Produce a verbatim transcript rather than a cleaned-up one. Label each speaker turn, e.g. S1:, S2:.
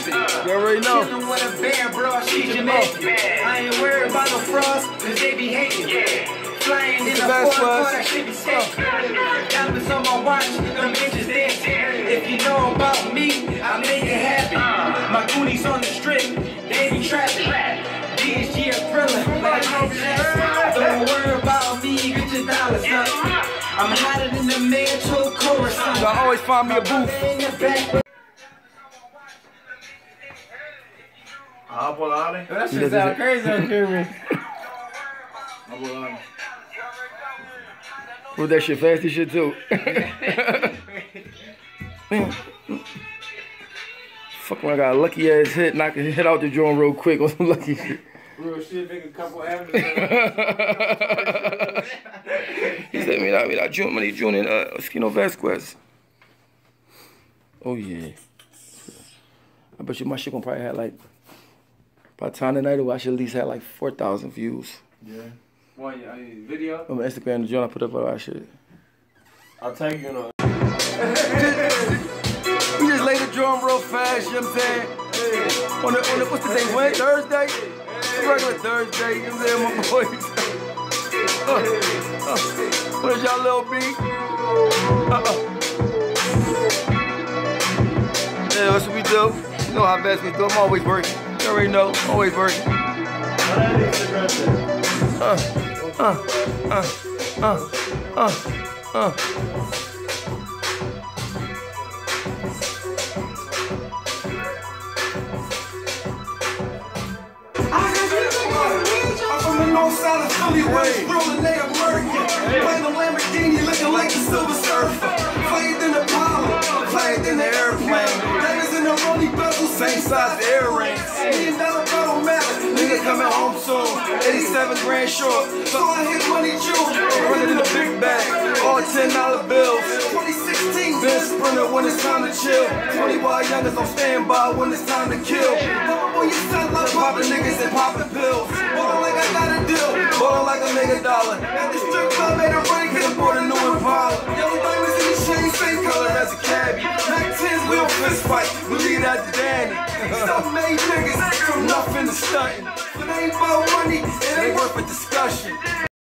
S1: You already know.
S2: Chillin' with a band, bro, she Jamaican. I ain't worried about no frost, cause they be hating. Flying in the fourth car, that shit be sick. Diamonds on my watch, them bitches dancing. If you know about me, I make it happen. My goonies on the strip, they be trapping. D S G a thriller, like don't worry about me, get your dollars up. I'm hotter than the mantle chorus.
S1: You always find me a booth.
S3: Ah, Polari.
S4: That shit sound crazy on camera.
S3: Ah, Polari.
S1: With that shit fast as shit too. Fuck when I got a lucky ass hit and I can hit out the joint real quick on some lucky shit.
S4: Real shit, make a couple avenues.
S1: He said, mira, mira, June, mira, June in uh, Oschino, Vasquez. Oh yeah. I bet you my shit gonna probably have like, by the time tonight, I should at least have like four thousand views.
S4: Yeah. What, I mean, video?
S1: On my Instagram, the joint I put up all that shit.
S4: I'll tag you on.
S1: We just laid the drum real fast, you know what I'm saying? Hey. On the, on the, what's the day, Wednesday? Thursday? Hey. Regular Thursday, you know what I'm saying, my boys? uh, uh, what is y'all little beat? Uh-uh. Yeah, that's what we do. You know how fast we do, I'm always working. You already know, always working. Uh, uh, uh, uh, uh, uh.
S2: North side of Philly, West rolling, they American. Playing the Lamborghini, looking like the Silver Surfer. Played in the Apollo, played in the airplane. Diamonds in the rolling bezel, same size earrings. Million dollar bill don't matter, nigga coming home soon. eighty-seven grand short, so I hit money jewel. Running in a big bag, all ten dollar bills. twenty sixteen, been sprinter when it's time to chill. twenty wild youngers on standby when it's time to kill. When you sound like popping niggas and popping pills. Ballin' like I got a deal, ballin' like a nigga dollar. At the strip club, made a ring, cause I bought a new Impala. Yellow diamonds in the chain, same color as a cabbie. Mac tens, we don't fist fight, we leave that to Danny. Self-made niggas, from nothing to stunting. If it ain't about money, it ain't worth a discussion.